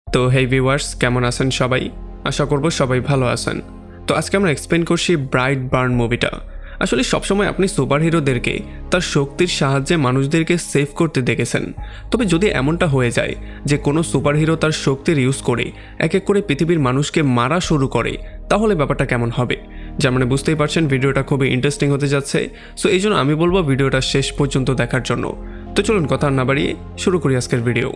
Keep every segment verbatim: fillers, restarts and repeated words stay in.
তো হেই ভিউয়ার্স, কেমন আছেন সবাই? আশা করব সবাই ভালো আছেন। তো আজকে আমরা এক্সপ্লেন করছি ব্রাইট বার্ন মুভিটা। আসলে সবসময় আপনি সুপার হিরোদেরকে তার শক্তির সাহায্যে মানুষদেরকে সেভ করতে দেখেছেন, তবে যদি এমনটা হয়ে যায় যে কোনো সুপার হিরো তার শক্তির ইউজ করে এক এক করে পৃথিবীর মানুষকে মারা শুরু করে, তাহলে ব্যাপারটা কেমন হবে? যেমন বুঝতেই পারছেন ভিডিওটা খুবই ইন্টারেস্টিং হতে যাচ্ছে। সো এই জন্য আমি বলবো ভিডিওটা শেষ পর্যন্ত দেখার জন্য। তো চলুন কথা না বাড়িয়ে শুরু করি আজকের ভিডিও।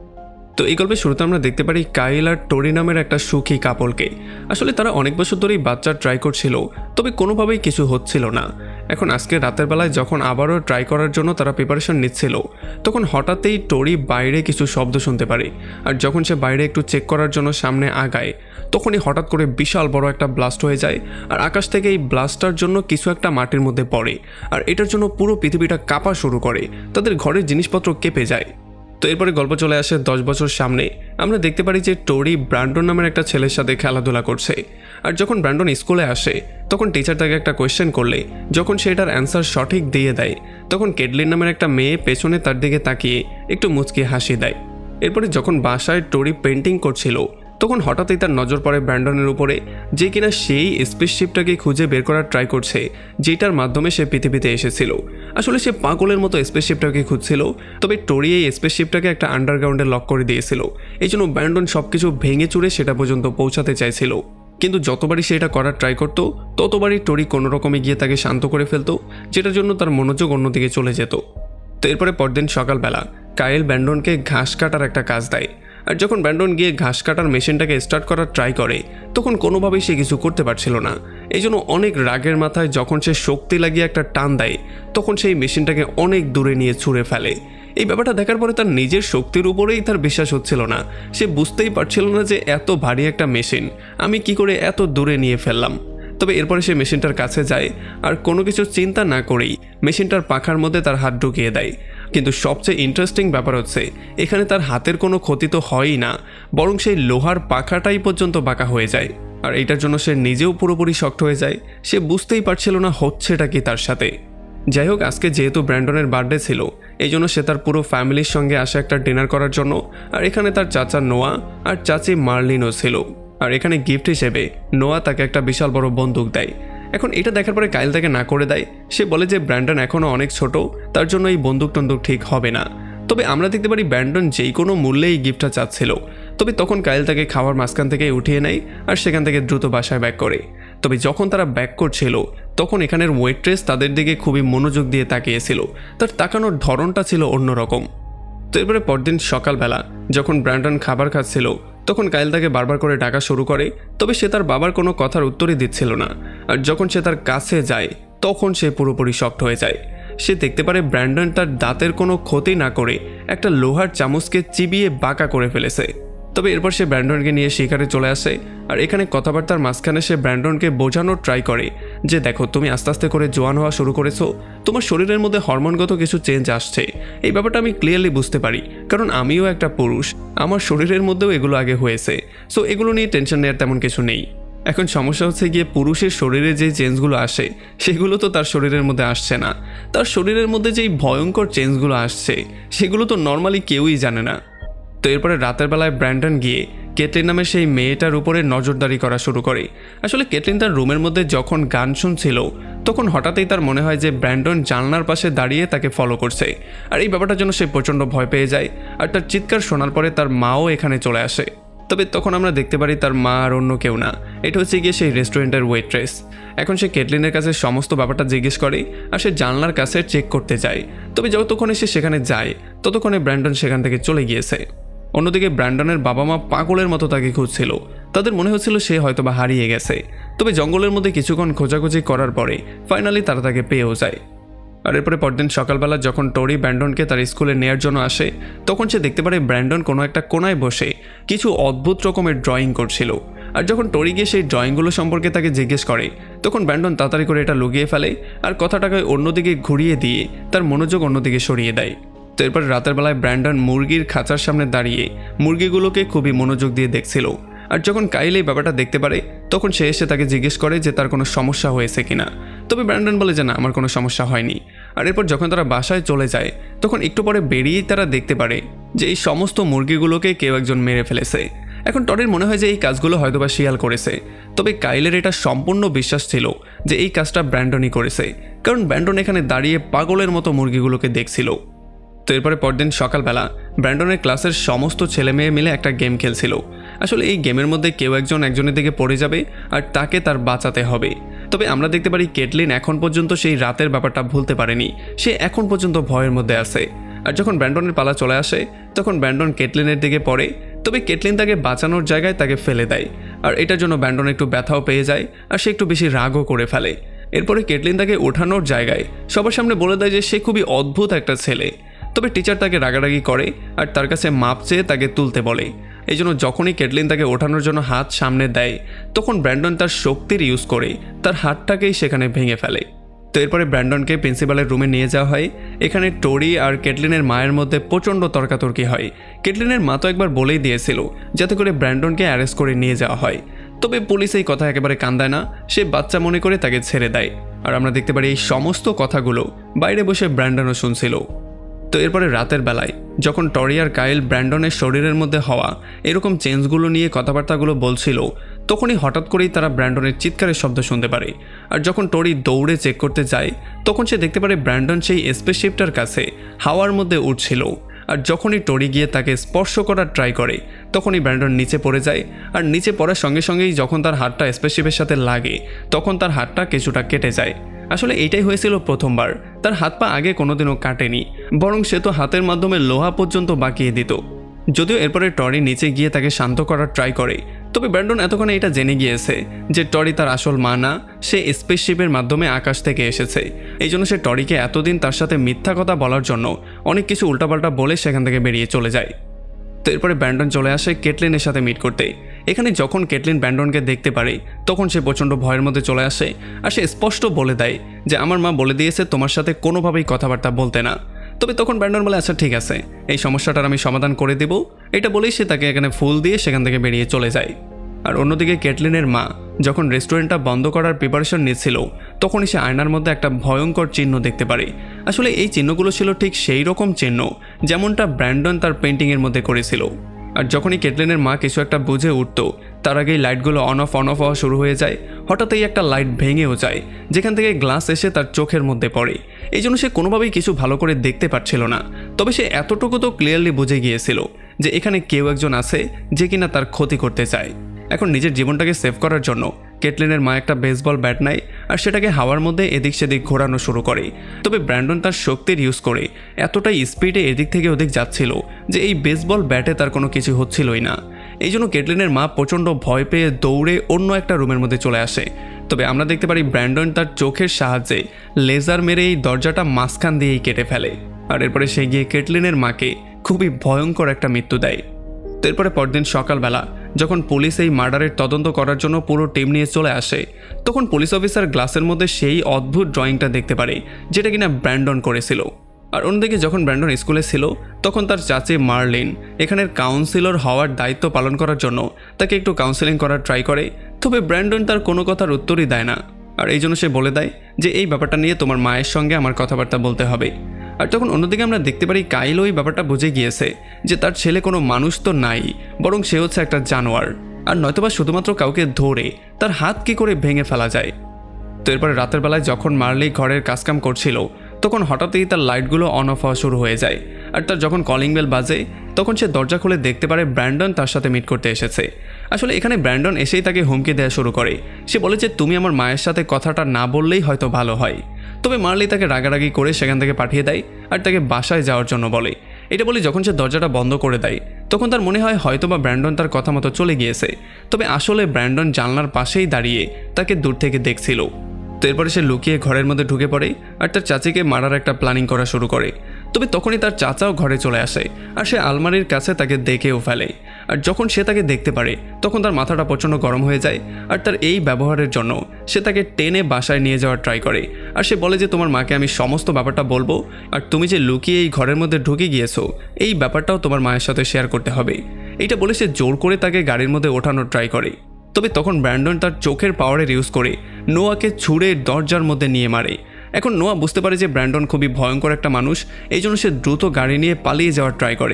তো এই গল্পের শুরুতে আমরা দেখতে পারি কাইল আর টোরি নামের একটা সুখী কাপলকে। আসলে তারা অনেক বছর ধরেই বাচ্চা ট্রাই করছিল, তবে কোনোভাবেই কিছু হচ্ছিল না। এখন আজকে রাতের বেলায় যখন আবারও ট্রাই করার জন্য তারা প্রিপারেশন নিচ্ছিল, তখন হঠাৎই টোরি বাইরে কিছু শব্দ শুনতে পারে। আর যখন সে বাইরে একটু চেক করার জন্য সামনে আগায়, তখনই হঠাৎ করে বিশাল বড় একটা ব্লাস্ট হয়ে যায়। আর আকাশ থেকে এই ব্লাস্টটার জন্য কিছু একটা মাটির মধ্যে পড়ে, আর এটার জন্য পুরো পৃথিবীটা কাঁপা শুরু করে। তাদের ঘরের জিনিসপত্র কেঁপে যায়। তো এরপরে গল্প চলে আসে দশ বছর সামনে। আমরা দেখতে পারি যে টোরি ব্র্যান্ডন নামের একটা ছেলের সাথে খেলাধুলা করছে। আর যখন ব্র্যান্ডন স্কুলে আসে, তখন টিচার তাকে একটা কোয়েশ্চেন করলে যখন সে এটার অ্যান্সার সঠিক দিয়ে দেয়, তখন কেটলিন নামের একটা মেয়ে পেছনে তার দিকে তাকিয়ে একটু মুচকি হাসি দেয়। এরপরে যখন বাসায় টোরি পেন্টিং করছিল, তখন হঠাৎই তার নজর পড়ে ব্র্যান্ডনের উপরে, যে কিনা সেই স্পেসশিপটাকে খুঁজে বের করার ট্রাই করছে, যেটার মাধ্যমে সে পৃথিবীতে এসেছিল। আসলে সে পাগলের মতো স্পেসশিপটাকে খুঁজছিল, তবে টোরি এই স্পেসশিপটাকে একটা আন্ডারগ্রাউন্ডে লক করে দিয়েছিল। এই জন্য ব্র্যান্ডন সবকিছু ভেঙে চুরে সেটা পর্যন্ত পৌঁছাতে চাইছিল। কিন্তু যতবারই সে এটা করার ট্রাই করতো, ততবারই টোরি কোনো রকমে গিয়ে তাকে শান্ত করে ফেলতো, যেটার জন্য তার মনোযোগ অন্যদিকে চলে যেত। তো এরপরে পরদিন সকালবেলা কাইল ব্র্যান্ডনকে ঘাস কাটার একটা কাজ দেয়। আর যখন ব্র্যান্ডন গিয়ে ঘাস কাটার মেশিনটাকে স্টার্ট করার ট্রাই করে, তখন কোনোভাবেই সে কিছু করতে পারছিল না। এই জন্য অনেক রাগের মাথায় যখন সে শক্তি লাগিয়ে একটা টান দেয়, তখন সেই মেশিনটাকে অনেক দূরে নিয়ে ছুঁড়ে ফেলে। এই ব্যাপারটা দেখার পরে তার নিজের শক্তির উপরেই তার বিশ্বাস হচ্ছিল না। সে বুঝতেই পারছিল না যে এত ভারী একটা মেশিন আমি কি করে এত দূরে নিয়ে ফেললাম। তবে এরপরে সে মেশিনটার কাছে যায়, আর কোনো কিছু চিন্তা না করেই মেশিনটার পাখার মধ্যে তার হাত ঢুকিয়ে দেয়। কিন্তু সবচেয়ে ইন্টারেস্টিং ব্যাপার হচ্ছে, এখানে তার হাতের কোনো ক্ষতি তো হয়ই না, বরং সেই লোহার পাখাটাই পর্যন্ত বাঁকা হয়ে যায়। আর এইটার জন্য সে নিজেও পুরোপুরি শক্ট হয়ে যায়। সে বুঝতেই পারছিল না হচ্ছেটা কি তার সাথে। যাই হোক, আজকে যেহেতু ব্র্যান্ডনের বার্থডে ছিল, এই জন্য সে তার পুরো ফ্যামিলির সঙ্গে আসে একটা ডিনার করার জন্য। আর এখানে তার চাচা নোয়া আর চাচি মার্লিনও ছিল। আর এখানে গিফট হিসেবে নোয়া তাকে একটা বিশাল বড় বন্দুক দেয়। এখন এটা দেখার পরে কাইল তাকে না করে দেয়। সে বলে যে ব্র্যান্ডন এখনও অনেক ছোট, তার জন্য এই বন্দুক টন্দুক ঠিক হবে না। তবে আমরা দেখতে পারি ব্র্যান্ডন যেই কোনো মূল্যে এই গিফটটা চাচ্ছিল। তবে তখন কাইল তাকে খাওয়ার মাঝখান থেকে উঠিয়ে নেয়, আর সেখান থেকে দ্রুত বাসায় ব্যাক করে। তবে যখন তারা ব্যাক করছিল, তখন এখানের ওয়েট্রেস তাদের দিকে খুবই মনোযোগ দিয়ে তাকিয়েছিল। তার তাকানোর ধরনটা ছিল অন্যরকম। তো এরপরে পরদিন সকালবেলা যখন ব্র্যান্ডন খাবার খাচ্ছিল, তখন কাইল তাকে বারবার করে ডাকা শুরু করে। তবে সে তার বাবার কোনো কথার উত্তরই দিচ্ছিল না। আর যখন সে তার কাছে যায়, তখন সে পুরোপুরি শক্ট হয়ে যায়। সে দেখতে পারে ব্র্যান্ডন তার দাঁতের কোনো ক্ষতি না করে একটা লোহার চামচকে চিবিয়ে বাঁকা করে ফেলেছে। তবে এরপর সে ব্র্যান্ডনকে নিয়ে শিকারে চলে আসে। আর এখানে কথাবার্তার মাঝখানে সে ব্র্যান্ডনকে বোঝানোর ট্রাই করে যে দেখো, তুমি আস্তে আস্তে করে জোয়ান হওয়া শুরু করেছো, তোমার শরীরের মধ্যে হরমোনগত কিছু চেঞ্জ আসছে। এই ব্যাপারটা আমি ক্লিয়ারলি বুঝতে পারি, কারণ আমিও একটা পুরুষ, আমার শরীরের মধ্যেও এগুলো আগে হয়েছে। সো এগুলো নিয়ে টেনশন নেওয়ার তেমন কিছু নেই। এখন সমস্যা হচ্ছে গিয়ে পুরুষের শরীরে যে চেঞ্জগুলো আসে, সেগুলো তো তার শরীরের মধ্যে আসছে না। তার শরীরের মধ্যে যেই ভয়ঙ্কর চেঞ্জগুলো আসছে, সেগুলো তো নর্মালি কেউই জানে না। তো এরপরে রাতের বেলায় ব্র্যান্ডন গিয়ে কেটলিন নামের সেই মেয়েটার উপরে নজরদারি করা শুরু করে। আসলে কেটলিন তার রুমের মধ্যে যখন গান শুনছিল, তখন হঠাৎই তার মনে হয় যে ব্র্যান্ডন জানলার পাশে দাঁড়িয়ে তাকে ফলো করছে। আর এই ব্যাপারটার জন্য সে প্রচণ্ড ভয় পেয়ে যায়। আর তার চিৎকার শোনার পরে তার মাও এখানে চলে আসে। তবে তখন আমরা দেখতে পারি তার মা আর অন্য কেউ না, এটা হচ্ছে গিয়ে সেই রেস্টুরেন্টের ওয়েট্রেস। এখন সে কেটলিনের কাছে সমস্ত ব্যাপারটা জিজ্ঞেস করে, আর সে জানলার কাছে চেক করতে যায়। তবে যতক্ষণে সে সেখানে যায়, ততক্ষণে ব্র্যান্ডন সেখান থেকে চলে গিয়েছে। অন্যদিকে ব্র্যান্ডনের বাবা মা পাগলের মতো তাকে খুঁজছিল। তাদের মনে হচ্ছিল সে হয়তোবা হারিয়ে গেছে। তবে জঙ্গলের মধ্যে কিছুক্ষণ খোঁজাখুঁজি করার পরে ফাইনালি তারা তাকে পেয়েও যায়। আর এরপরে পরদিন সকালবেলা যখন টোরি ব্র্যান্ডনকে তার স্কুলে নেওয়ার জন্য আসে, তখন সে দেখতে পারে ব্র্যান্ডন কোনো একটা কোনায় বসে কিছু অদ্ভুত রকমের ড্রয়িং করছিল। আর যখন টোরি গিয়ে সেই ড্রয়িংগুলো সম্পর্কে তাকে জিজ্ঞেস করে, তখন ব্র্যান্ডন তাড়াতাড়ি করে এটা লুকিয়ে ফেলে, আর কথাটাকে অন্যদিকে ঘুরিয়ে দিয়ে তার মনোযোগ অন্যদিকে সরিয়ে দেয়। তো এরপর রাতের বেলায় ব্র্যান্ডন মুরগির খাঁচার সামনে দাঁড়িয়ে মুরগিগুলোকে খুবই মনোযোগ দিয়ে দেখছিল। আর যখন কাইল এই ব্যাপারটা দেখতে পারে, তখন সে এসে তাকে জিজ্ঞেস করে যে তার কোনো সমস্যা হয়েছে কিনা। তবে ব্র্যান্ডন বলে যে না, আমার কোনো সমস্যা হয়নি। আর এরপর যখন তারা বাসায় চলে যায়, তখন একটু পরে বেরিয়েই তারা দেখতে পারে যে এই সমস্ত মুরগিগুলোকে কেউ একজন মেরে ফেলেছে। এখন টরির মনে হয় যে এই কাজগুলো হয়তোবা শিয়াল করেছে, তবে কাইলের এটা সম্পূর্ণ বিশ্বাস ছিল যে এই কাজটা ব্র্যান্ডনই করেছে, কারণ ব্র্যান্ডন এখানে দাঁড়িয়ে পাগলের মতো মুরগিগুলোকে দেখছিল। তো এরপরে পরদিন সকালবেলা ব্র্যান্ডনের ক্লাসের সমস্ত ছেলে মেয়ে মিলে একটা গেম খেলছিল। আসলে এই গেমের মধ্যে কেউ একজন একজনের দিকে পড়ে যাবে আর তাকে তার বাঁচাতে হবে। তবে আমরা দেখতে পারি কেটলিন এখন পর্যন্ত সেই রাতের ব্যাপারটা ভুলতে পারেনি, সে এখন পর্যন্ত ভয়ের মধ্যে আছে। আর যখন ব্র্যান্ডনের পালা চলে আসে তখন ব্র্যান্ডন কেটলিনের দিকে পড়ে, তবে কেটলিন তাকে বাঁচানোর জায়গায় তাকে ফেলে দেয়, আর এটার জন্য ব্র্যান্ডন একটু ব্যথাও পেয়ে যায় আর সে একটু বেশি রাগও করে ফেলে। এরপরে কেটলিন তাকে ওঠানোর জায়গায় সবার সামনে বলে দেয় যে সে খুবই অদ্ভুত একটা ছেলে। তবে টিচার তাকে রাগারাগি করে আর তার কাছে মাপ চেয়ে তাকে তুলতে বলে। এই জন্য যখনই কেটলিন তাকে ওঠানোর জন্য হাত সামনে দেয় তখন ব্র্যান্ডন তার শক্তির ইউজ করে তার হাতটাকেই সেখানে ভেঙে ফেলে। তো এরপরে ব্র্যান্ডনকে প্রিন্সিপালের রুমে নিয়ে যাওয়া হয়। এখানে টরি আর কেটলিনের মায়ের মধ্যে প্রচণ্ড তর্কাতর্কি হয়। কেটলিনের মা তো একবার বলেই দিয়েছিল যাতে করে ব্র্যান্ডনকে অ্যারেস্ট করে নিয়ে যাওয়া হয়, তবে পুলিশ এই কথা একেবারে কান দেয় না, সে বাচ্চা মনে করে তাকে ছেড়ে দেয়। আর আমরা দেখতে পারি এই সমস্ত কথাগুলো বাইরে বসে ব্র্যান্ডনও শুনছিল। তো এরপরে রাতের বেলায় যখন টরি আর কাইল ব্র্যান্ডনের শরীরের মধ্যে হওয়া এরকম চেঞ্জগুলো নিয়ে কথাবার্তাগুলো বলছিল, তখনই হঠাৎ করেই তারা ব্র্যান্ডনের চিৎকারের শব্দ শুনতে পারে। আর যখন টরি দৌড়ে চেক করতে যায় তখন সে দেখতে পারে ব্র্যান্ডন সেই স্পেসশিপটার কাছে হাওয়ার মধ্যে উঠছিল। আর যখনই টরি গিয়ে তাকে স্পর্শ করার ট্রাই করে তখনই ব্র্যান্ডন নিচে পড়ে যায়। আর নিচে পড়ার সঙ্গে সঙ্গেই যখন তার হাতটা স্পেসশিপের সাথে লাগে তখন তার হাতটা কিছুটা কেটে যায়। আসলে এইটাই হয়েছিল প্রথমবার, তার হাত পা আগে কোনোদিনও কাটেনি, বরং সে তো হাতের মাধ্যমে লোহা পর্যন্ত বাঁকিয়ে দিত। যদিও এরপরে টরি নিচে গিয়ে তাকে শান্ত করার ট্রাই করে, তবে ব্র্যান্ডন এতক্ষণে এটা জেনে গিয়েছে যে টরি তার আসল মা না, সে স্পেসশিপের মাধ্যমে আকাশ থেকে এসেছে। এই জন্য সে টরিকে এতদিন তার সাথে মিথ্যা কথা বলার জন্য অনেক কিছু উল্টাপাল্টা বলে সেখান থেকে বেরিয়ে চলে যায়। তো এরপরে ব্র্যান্ডন চলে আসে কেটলিনের সাথে মিট করতে। এখানে যখন কেটলিন ব্র্যান্ডনকে দেখতে পারে তখন সে প্রচণ্ড ভয়ের মধ্যে চলে আসে আর সে স্পষ্ট বলে দেয় যে আমার মা বলে দিয়েছে তোমার সাথে কোনোভাবেই কথাবার্তা বলতে না। তবে তখন ব্র্যান্ডন বলে আচ্ছা ঠিক আছে, এই সমস্যাটার আমি সমাধান করে দেব, এটা বলেই সে তাকে এখানে ফুল দিয়ে সেখান থেকে বেরিয়ে চলে যায়। আর অন্যদিকে কেটলিনের মা যখন রেস্টুরেন্টটা বন্ধ করার প্রিপারেশন নিচ্ছিল তখনই সে আয়নার মধ্যে একটা ভয়ঙ্কর চিহ্ন দেখতে পারে। আসলে এই চিহ্নগুলো ছিল ঠিক সেই রকম চিহ্ন যেমনটা ব্র্যান্ডন তার পেন্টিংয়ের মধ্যে করেছিল। আর যখনই কেটলিনের মা কিছু একটা বুঝে উঠত তার আগেই লাইটগুলো অন অফ অন অফ হওয়া শুরু হয়ে যায়। হঠাৎই একটা লাইট ভেঙেও যায় যেখান থেকে গ্লাস এসে তার চোখের মধ্যে পড়ে। এই জন্য সে কোনোভাবেই কিছু ভালো করে দেখতে পাচ্ছিল না, তবে সে এতটুকু তো ক্লিয়ারলি বুঝে গিয়েছিল যে এখানে কেউ একজন আছে যে কিনা তার ক্ষতি করতে চায়। এখন নিজের জীবনটাকে সেভ করার জন্য কেটলিনের মা একটা বেসবল ব্যাট নেয় আর সেটাকে হাওয়ার মধ্যে এদিক সেদিক ঘোরানো শুরু করে। তবে ব্র্যান্ডন তার শক্তির ইউজ করে এতটাই স্পিডে এদিক থেকে ওদিক যাচ্ছিল যে এই বেসবল ব্যাটে তার কোনো কিছু হচ্ছিলই না। এই জন্য কেটলিনের মা প্রচণ্ড ভয় পেয়ে দৌড়ে অন্য একটা রুমের মধ্যে চলে আসে। তবে আমরা দেখতে পারি ব্র্যান্ডন তার চোখের সাহায্যে লেজার মেরে এই দরজাটা মাঝখান দিয়েই কেটে ফেলে। আর এরপরে সে গিয়ে কেটলিনের মাকে খুবই ভয়ঙ্কর একটা মৃত্যু দেয়। তো এরপরে পরদিন সকালবেলা যখন পুলিশ এই মার্ডারের তদন্ত করার জন্য পুরো টিম নিয়ে চলে আসে তখন পুলিশ অফিসার গ্লাসের মধ্যে সেই অদ্ভুত ড্রয়িংটা দেখতে পারে যেটা কিনা ব্র্যান্ডন করেছিল। আর অন্যদিকে যখন ব্র্যান্ডন স্কুলে ছিল তখন তার চাচি মার্লিন এখানের কাউন্সিলর হওয়ার দায়িত্ব পালন করার জন্য তাকে একটু কাউন্সিলিং করার ট্রাই করে, তবে ব্র্যান্ডন তার কোনো কথার উত্তরই দেয় না। আর এই জন্য সে বলে দেয় যে এই ব্যাপারটা নিয়ে তোমার মায়ের সঙ্গে আমার কথাবার্তা বলতে হবে। আর তখন অন্যদিকে আমরা দেখতে পারি কাইল ওই ব্যাপারটা বুঝে গিয়েছে যে তার ছেলে কোনো মানুষ তো নাই, বরং সে হচ্ছে একটা জানোয়ার, আর নয়তোবা শুধুমাত্র কাউকে ধরে তার হাত কি করে ভেঙে ফেলা যায়। তো এরপরে রাতের বেলায় যখন মার্লি ঘরের কাজকাম করছিল তখন হঠাৎই তার লাইটগুলো অন অফ হওয়া শুরু হয়ে যায়। আর তার যখন কলিং বেল বাজে তখন সে দরজা খুলে দেখতে পারে ব্র্যান্ডন তার সাথে মিট করতে এসেছে। আসলে এখানে ব্র্যান্ডন এসেই তাকে হুমকি দেওয়া শুরু করে, সে বলে যে তুমি আমার মায়ের সাথে কথাটা না বললেই হয়তো ভালো হয়। তবে মার্লি তাকে রাগারাগি করে সেখান থেকে পাঠিয়ে দেয় আর তাকে বাসায় যাওয়ার জন্য বলে। এটা বলে যখন সে দরজাটা বন্ধ করে দেয় তখন তার মনে হয় হয়তোবা ব্র্যান্ডন তার কথা মতো চলে গিয়েছে, তবে আসলে ব্র্যান্ডন জানলার পাশেই দাঁড়িয়ে তাকে দূর থেকে দেখছিল। তো এরপরে সে লুকিয়ে ঘরের মধ্যে ঢুকে পড়ে আর তার চাচিকে মারার একটা প্ল্যানিং করা শুরু করে। তবে তখনই তার চাচাও ঘরে চলে আসে আর সে আলমারির কাছে তাকে দেখেও ফেলে। আর যখন সে তাকে দেখতে পারে তখন তার মাথাটা প্রচণ্ড গরম হয়ে যায় আর তার এই ব্যবহারের জন্য সে তাকে টেনে বাসায় নিয়ে যাওয়ার ট্রাই করে। আর সে বলে যে তোমার মাকে আমি সমস্ত ব্যাপারটা বলবো, আর তুমি যে লুকিয়ে এই ঘরের মধ্যে ঢুকে গিয়েছো এই ব্যাপারটাও তোমার মায়ের সাথে শেয়ার করতে হবে। এইটা বলে সে জোর করে তাকে গাড়ির মধ্যে ওঠানোর ট্রাই করে। তবে তখন ব্র্যান্ডন তার চোখের পাওয়ারের ইউজ করে নোয়াকে ছুঁড়ে দরজার মধ্যে নিয়ে মারে। এখন নোয়া বুঝতে পারে যে ব্র্যান্ডন খুবই ভয়ঙ্কর একটা মানুষ, এই জন্য সে দ্রুত গাড়ি নিয়ে পালিয়ে যাওয়ার ট্রাই করে।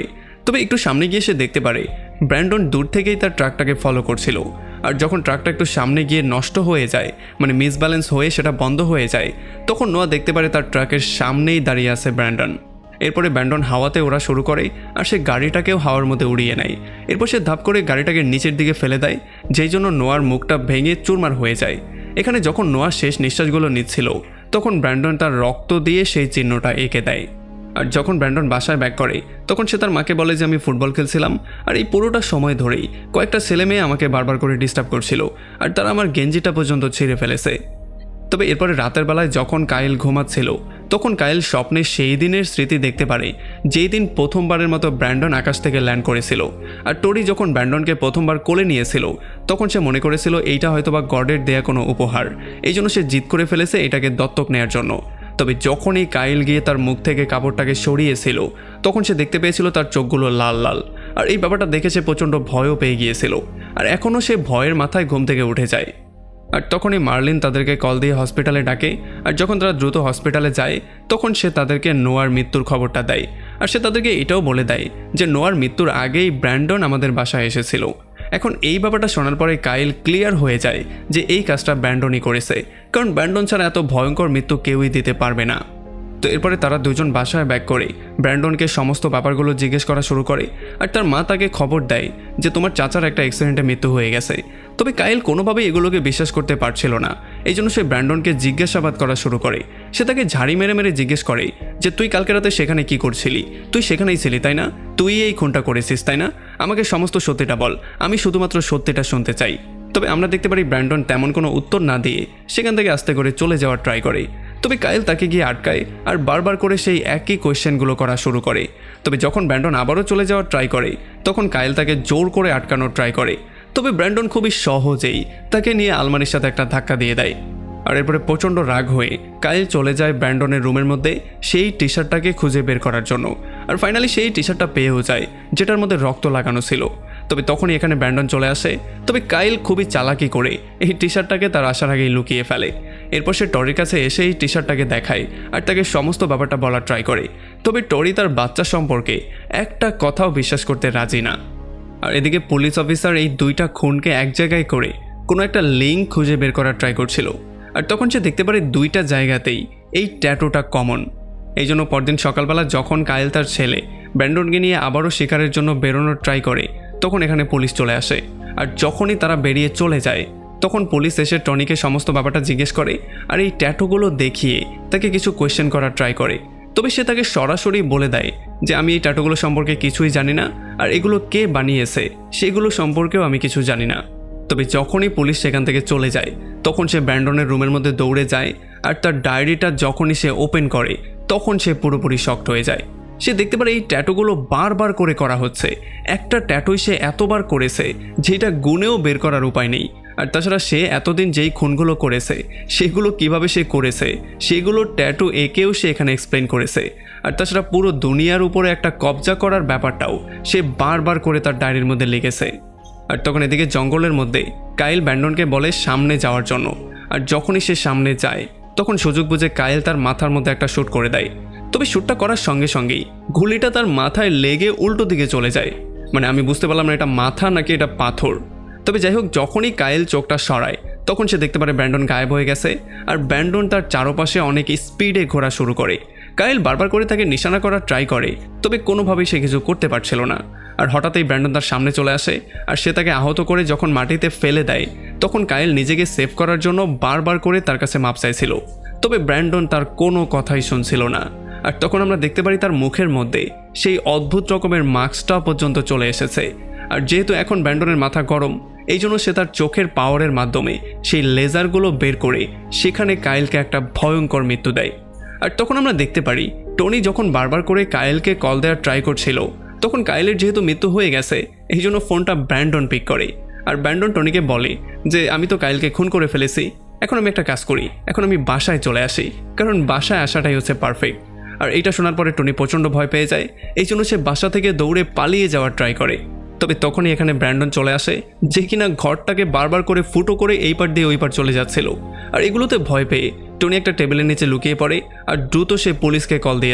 তবে একটু সামনে গিয়ে সে দেখতে পারে ব্র্যান্ডন দূর থেকেই তার ট্রাকটাকে ফলো করছিল। আর যখন ট্রাকটা একটু সামনে গিয়ে নষ্ট হয়ে যায়, মানে মিসব্যালেন্স হয়ে সেটা বন্ধ হয়ে যায়, তখন নোয়া দেখতে পারে তার ট্রাকের সামনেই দাঁড়িয়ে আছে ব্র্যান্ডন। এরপরে ব্র্যান্ডন হাওয়াতে ওড়া শুরু করে আর সে গাড়িটাকেও হাওয়ার মধ্যে উড়িয়ে নেয়। এরপর সে ধাপ করে গাড়িটাকে নিচের দিকে ফেলে দেয়, যেই জন্য নোয়ার মুখটা ভেঙে চুরমার হয়ে যায়। এখানে যখন নোয়া শেষ নিঃশ্বাসগুলো নিচ্ছিল তখন ব্র্যান্ডন তার রক্ত দিয়ে সেই চিহ্নটা এঁকে দেয়। আর যখন ব্র্যান্ডন বাসায় ব্যাক করে তখন সে তার মাকে বলে যে আমি ফুটবল খেলছিলাম আর এই পুরোটা সময় ধরেই কয়েকটা ছেলে মেয়ে আমাকে বারবার করে ডিস্টার্ব করছিল আর তারা আমার গেঞ্জিটা পর্যন্ত ছিঁড়ে ফেলেছে। তবে এরপরে রাতের বেলায় যখন কায়েল ঘুমাচ্ছিল তখন কায়েল স্বপ্নে সেই দিনের স্মৃতি দেখতে পারে যেই দিন প্রথমবারের মতো ব্র্যান্ডন আকাশ থেকে ল্যান্ড করেছিল। আর টোরি যখন ব্র্যান্ডনকে প্রথমবার কোলে নিয়েছিল তখন সে মনে করেছিল এইটা হয়তোবা গডের দেয়া কোনো উপহার, এই জন্য সে জিদ করে ফেলেছে এটাকে দত্তক নেয়ার জন্য। তবে যখনই কায়েল গিয়ে তার মুখ থেকে কাপড়টাকে সরিয়েছিল তখন সে দেখতে পেয়েছিল তার চোখগুলো লাল লাল। আর এই ব্যাপারটা দেখে সে প্রচণ্ড ভয়ও পেয়ে গিয়েছিল আর এখনও সে ভয়ের মাথায় ঘুম থেকে উঠে যায়। আর তখনই মার্লিন তাদেরকে কল দিয়ে হসপিটালে ডাকে। আর যখন তারা দ্রুত হসপিটালে যায় তখন সে তাদেরকে নোয়ার মৃত্যুর খবরটা দেয়। আর সে তাদেরকে এটাও বলে দেয় যে নোয়ার মৃত্যুর আগেই ব্র্যান্ডন আমাদের বাসায় এসেছিল। এখন এই ব্যাপারটা শোনার পরে কায়েল ক্লিয়ার হয়ে যায় যে এই কাজটা ব্র্যান্ডনই করেছে, কারণ ব্র্যান্ডন ছাড়া এত ভয়ঙ্কর মৃত্যু কেউই দিতে পারবে না। তো এরপরে তারা দুজন বাসায় ব্যাক করে ব্র্যান্ডনকে সমস্ত ব্যাপারগুলো জিজ্ঞেস করা শুরু করে। আর তার মা তাকে খবর দেয় যে তোমার চাচার একটা অ্যাক্সিডেন্টে মৃত্যু হয়ে গেছে। তবে কায়েল কোনোভাবেই এগুলোকে বিশ্বাস করতে পারছিল না, এই জন্য সে ব্র্যান্ডনকে জিজ্ঞাসাবাদ করা শুরু করে। সে তাকে ঝাড়ি মেরে মেরে জিজ্ঞেস করে যে তুই কালকে রাতে সেখানে কি করছিলি, তুই সেখানেই ছিলি তাই না, তুই এই খুনটা করেছিস তাই না, আমাকে সমস্ত সত্যিটা বল, আমি শুধুমাত্র সত্যিটা শুনতে চাই। তবে আমরা দেখতে পারি ব্র্যান্ডন তেমন কোনো উত্তর না দিয়ে সেখান থেকে আস্তে করে চলে যাওয়ার ট্রাই করে। তবে কায়েল তাকে গিয়ে আটকায় আর বারবার করে সেই একই কোয়েশ্চেনগুলো করা শুরু করে। তবে যখন ব্র্যান্ডন আবারও চলে যাওয়ার ট্রাই করে তখন কায়েল তাকে জোর করে আটকানোর ট্রাই করে। তবে ব্র্যান্ডন খুবই সহজেই তাকে নিয়ে আলমারির সাথে একটা ধাক্কা দিয়ে দেয়। আর এরপরে প্রচণ্ড রাগ হয়ে কায়েল চলে যায় ব্র্যান্ডনের রুমের মধ্যে সেই টি শার্টটাকে খুঁজে বের করার জন্য। আর ফাইনালি সেই টি শার্টটা পেয়েও যায় যেটার মধ্যে রক্ত লাগানো ছিল। তবে তখনই এখানে ব্র্যান্ডন চলে আসে। তবে কায়েল খুবই চালাকি করে এই টি শার্টটাকে তার আসার আগেই লুকিয়ে ফেলে। এরপর সে টরির কাছে এসে এই টি শার্টটাকে দেখায় আর তাকে সমস্ত ব্যাপারটা বলার ট্রাই করে। তবে টরি তার বাচ্চা সম্পর্কে একটা কথাও বিশ্বাস করতে রাজি না। আর এদিকে পুলিশ অফিসার এই দুইটা খুনকে এক জায়গায় করে কোনো একটা লিঙ্ক খুঁজে বের করার ট্রাই করছিল। আর তখন সে দেখতে পারে দুইটা জায়গাতেই এই ট্যাটুটা কমন। এই জন্য পরদিন সকালবেলা যখন কায়েল তার ছেলে ব্র্যান্ডনকে নিয়ে আবারও শিকারের জন্য বেরোনোর ট্রাই করে তখন এখানে পুলিশ চলে আসে। আর যখনই তারা বেরিয়ে চলে যায় তখন পুলিশ এসে টনিকে সমস্ত ব্যাপারটা জিজ্ঞেস করে আর এই ট্যাটুগুলো দেখিয়ে তাকে কিছু কোয়েশ্চেন করার ট্রাই করে। তবে সে তাকে সরাসরি বলে দেয় যে আমি এই ট্যাটুগুলো সম্পর্কে কিছুই জানি না আর এগুলো কে বানিয়েছে সেগুলো সম্পর্কেও আমি কিছু জানি না। তবে যখনই পুলিশ সেখান থেকে চলে যায় তখন সে ব্র্যান্ডনের রুমের মধ্যে দৌড়ে যায় আর তার ডায়েরিটা যখনই সে ওপেন করে তখন সে পুরোপুরি শকড হয়ে যায়। সে দেখতে পারে এই ট্যাটুগুলো বারবার করে করা হচ্ছে, একটা ট্যাটুই সে এতবার করেছে যেটা গুনেও বের করার উপায় নেই। আর তাছাড়া সে এতদিন যেই খুনগুলো করেছে সেগুলো কিভাবে সে করেছে সেগুলো ট্যাটু এঁকেও সে এখানে এক্সপ্লেন করেছে। আর তাছাড়া পুরো দুনিয়ার উপরে একটা কবজা করার ব্যাপারটাও সে বারবার করে তার ডায়েরির মধ্যে লিখেছে। আর তখন এদিকে জঙ্গলের মধ্যে কায়েল ব্র্যান্ডনকে বলে সামনে যাওয়ার জন্য। আর যখনই সে সামনে যায় তখন সুযোগ বুঝে কায়েল তার মাথার মধ্যে একটা শ্যুট করে দেয়। তবে শ্যুটটা করার সঙ্গে সঙ্গেই গুলিটা তার মাথায় লেগে উল্টো দিকে চলে যায়। মানে আমি বুঝতে পারলাম না এটা মাথা নাকি এটা পাথর। তবে যাই হোক যখনই কায়েল চোখটা সরায় তখন সে দেখতে পারে ব্র্যান্ডন গায়েব হয়ে গেছে আর ব্র্যান্ডন তার চারপাশে অনেক স্পিডে ঘোরা শুরু করে। কায়েল বারবার করে তাকে নিশানা করার ট্রাই করে তবে কোনোভাবেই সে কিছু করতে পারছিল না। আর হঠাৎই ব্র্যান্ডন তার সামনে চলে আসে আর সে তাকে আহত করে যখন মাটিতে ফেলে দেয় তখন কায়েল নিজেকে সেভ করার জন্য বারবার করে তার কাছে মাপ চাইছিল। তবে ব্র্যান্ডন তার কোনো কথাই শুনছিল না। আর তখন আমরা দেখতে পারি তার মুখের মধ্যে সেই অদ্ভুত রকমের মাস্কটা পর্যন্ত চলে এসেছে। আর যেহেতু এখন ব্র্যান্ডনের মাথা গরম এই জন্য সে তার চোখের পাওয়ারের মাধ্যমে সেই লেজারগুলো বের করে সেখানে কায়েলকে একটা ভয়ঙ্কর মৃত্যু দেয়। আর তখন আমরা দেখতে পারি টনি যখন বারবার করে কায়েলকে কল দেওয়ার ট্রাই করছিল তখন কায়েলের যেহেতু মৃত্যু হয়ে গেছে এই জন্য ফোনটা ব্র্যান্ডন পিক করে। আর ব্র্যান্ডন টনিকে বলে যে আমি তো কায়েলকে খুন করে ফেলেছি, এখন আমি একটা কাজ করি, এখন আমি বাসায় চলে আসি, কারণ বাসায় আসাটাই হচ্ছে পারফেক্ট। আর এইটা শোনার পরে টনি প্রচণ্ড ভয় পেয়ে যায়, এই জন্য সে বাসা থেকে দৌড়ে পালিয়ে যাওয়ার ট্রাই করে। তবে তখনই এখানে ব্র্যান্ডন চলে আসে যে কিনা ঘরটাকে বারবার করে ফুটো করে এই পার দিয়ে ওই পার চলে যাচ্ছিল। আর এগুলোতে ভয় পেয়ে টনি একটা টেবিলের নিচে লুকিয়ে পড়ে আর দ্রুত সে পুলিশকে কল দিয়ে দেয়।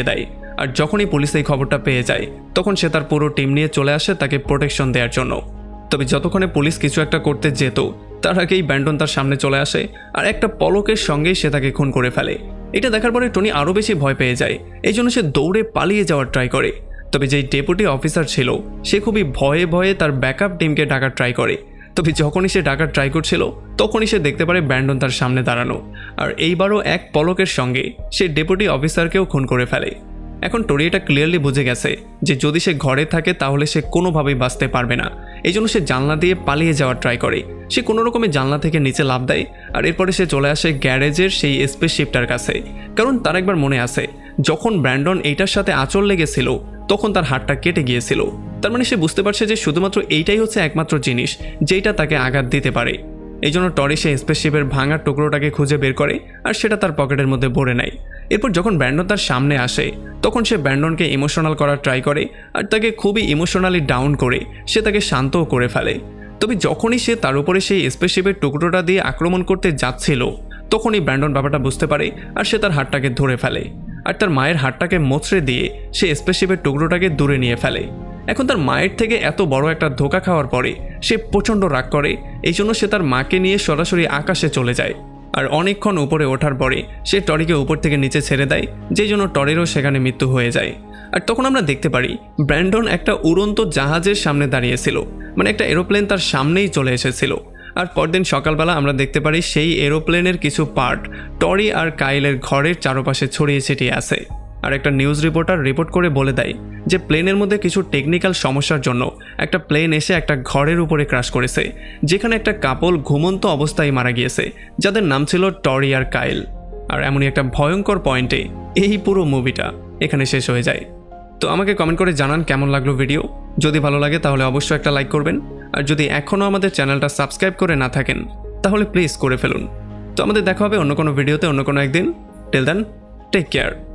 আর যখনই পুলিশ এই খবরটা পেয়ে যায় তখন সে তার পুরো টিম নিয়ে চলে আসে তাকে প্রোটেকশন দেওয়ার জন্য। তবে যতক্ষণে পুলিশ কিছু একটা করতে যেত তার আগেই ব্র্যান্ডন তার সামনে চলে আসে আর একটা পলকের সঙ্গেই সে তাকে খুন করে ফেলে। এটা দেখার পরে টনি আরও বেশি ভয় পেয়ে যায়, এই জন্য সে দৌড়ে পালিয়ে যাওয়ার ট্রাই করে। তবে যেই ডেপুটি অফিসার ছিল সে খুবই ভয়ে ভয়ে তার ব্যাকআপ টিমকে ডাকার ট্রাই করে। তবে যখনই সে ডাকার ট্রাই করছিল তখনই সে দেখতে পারে ব্র্যান্ডন তার সামনে দাঁড়ানো, আর এইবারও এক পলকের সঙ্গে সে ডেপুটি অফিসারকেও খুন করে ফেলে। এখন টরি এটা ক্লিয়ারলি বুঝে গেছে যে যদি সে ঘরে থাকে তাহলে সে কোনোভাবেই বাঁচতে পারবে না, এই জন্য সে জানলা দিয়ে পালিয়ে যাওয়ার ট্রাই করে। সে কোনো রকমে জানলা থেকে নিচে লাফ দেয় আর এরপরে সে চলে আসে গ্যারেজের সেই স্পেসশিপটার কাছে, কারণ তার একবার মনে আছে যখন ব্র্যান্ডন এইটার সাথে আঁচড় লেগেছিল তখন তার হাতটা কেটে গিয়েছিল। তার মানে সে বুঝতে পারছে যে শুধুমাত্র এইটাই হচ্ছে একমাত্র জিনিস যেটা তাকে আঘাত দিতে পারে। এই জন্য টরি সে স্পেসশিপের ভাঙা টুকরোটাকে খুঁজে বের করে আর সেটা তার পকেটের মধ্যে ভরে নেয়। এরপর যখন ব্র্যান্ডন তার সামনে আসে তখন সে ব্র্যান্ডনকে ইমোশনাল করার ট্রাই করে আর তাকে খুবই ইমোশনালি ডাউন করে সে তাকে শান্তও করে ফেলে। তবে যখনই সে তার উপরে সেই স্পেসশিপের টুকরোটা দিয়ে আক্রমণ করতে যাচ্ছিল তখনই ব্র্যান্ডন ব্যাপারটা বুঝতে পারে আর সে তার হাতটাকে ধরে ফেলে আর তার মায়ের হাতটাকে মোচড়ে দিয়ে সে স্পেসশিপের টুকরোটাকে দূরে নিয়ে ফেলে। এখন তার মায়ের থেকে এত বড় একটা ধোঁকা খাওয়ার পরে সে প্রচণ্ড রাগ করে, এই জন্য সে তার মাকে নিয়ে সরাসরি আকাশে চলে যায়। আর অনেকক্ষণ উপরে ওঠার পরে সে টরিকে উপর থেকে নিচে ছেড়ে দেয়, যেই জন্য টরিরও সেখানে মৃত্যু হয়ে যায়। আর তখন আমরা দেখতে পারি ব্র্যান্ডন একটা উড়ন্ত জাহাজের সামনে দাঁড়িয়েছিল, মানে একটা এরোপ্লেন তার সামনেই চলে এসেছিল। আর পরদিন সকালবেলা আমরা দেখতে পারি সেই এরোপ্লেনের কিছু পার্ট টরি আর কাইলের ঘরের চারপাশে ছড়িয়ে ছিটিয়ে আছে। আর একটা নিউজ রিপোর্টার রিপোর্ট করে বলে দেয় যে প্লেনের মধ্যে কিছু টেকনিক্যাল সমস্যার জন্য একটা প্লেন এসে একটা ঘরের উপরে ক্র্যাশ করেছে, যেখানে একটা কাপল ঘুমন্ত অবস্থায় মারা গিয়েছে যাদের নাম ছিল টরি আর কাইল। আর এমনই একটা ভয়ঙ্কর পয়েন্টে এই পুরো মুভিটা এখানে শেষ হয়ে যায়। তো আমাকে কমেন্ট করে জানান কেমন লাগলো ভিডিও। যদি ভালো লাগে তাহলে অবশ্যই একটা লাইক করবেন, আর যদি এখনও আমাদের চ্যানেলটা সাবস্ক্রাইব করে না থাকেন তাহলে প্লিজ করে ফেলুন। তো আমাদের দেখা হবে অন্য কোনো ভিডিওতে অন্য কোনো একদিন। Till then, take care.